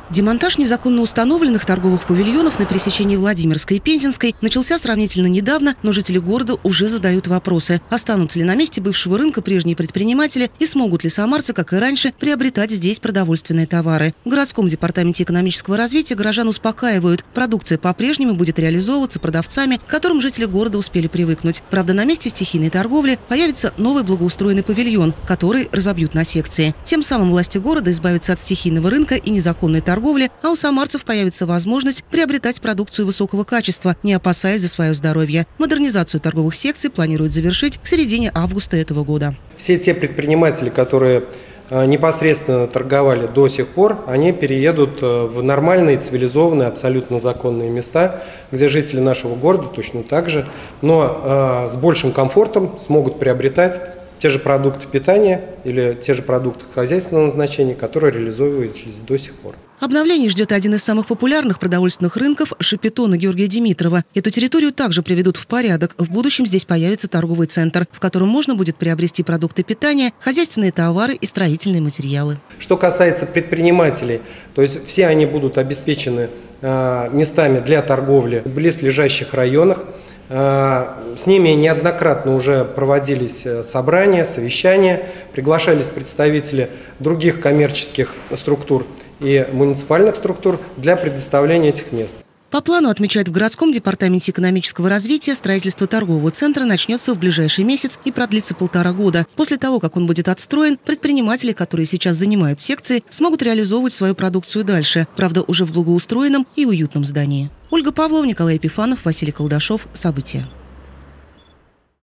Демонтаж незаконно установленных торговых павильонов на пересечении Владимирской и Пензенской начался сравнительно недавно, но жители города уже задают вопросы. Останутся ли на месте бывшего рынка прежние предприниматели и смогут ли самарцы, как и раньше, приобретать здесь продовольственные товары? В городском департаменте экономического развития горожан успокаивают. Продукция по-прежнему будет реализовываться продавцами, к которым жители города успели привыкнуть. Правда, на месте стихийной торговли появится новый благоустроенный павильон, который разобьют на секции. Тем самым власти города избавятся от стихийного рынка и незаконной торговли, а у самарцев появится возможность приобретать продукцию высокого качества, не опасаясь за свое здоровье. Модернизацию торговых секций планируют завершить к середине августа этого года. Все те предприниматели, которые непосредственно торговали до сих пор, они переедут в нормальные, цивилизованные, абсолютно законные места, где жители нашего города точно так же, но с большим комфортом смогут приобретать те же продукты питания или те же продукты хозяйственного назначения, которые реализовывались до сих пор. Обновление ждет один из самых популярных продовольственных рынков – Шапито на Георгия Димитрова. Эту территорию также приведут в порядок. В будущем здесь появится торговый центр, в котором можно будет приобрести продукты питания, хозяйственные товары и строительные материалы. Что касается предпринимателей, то есть все они будут обеспечены местами для торговли в близлежащих районах. С ними неоднократно уже проводились собрания, совещания, приглашались представители других коммерческих структур и муниципальных структур для предоставления этих мест. По плану, отмечают в городском департаменте экономического развития, строительство торгового центра начнется в ближайший месяц и продлится 1,5 года. После того, как он будет отстроен, предприниматели, которые сейчас занимают секции, смогут реализовывать свою продукцию дальше, правда, уже в благоустроенном и уютном здании. Ольга Павлова, Николай Епифанов, Василий Колдашов. События.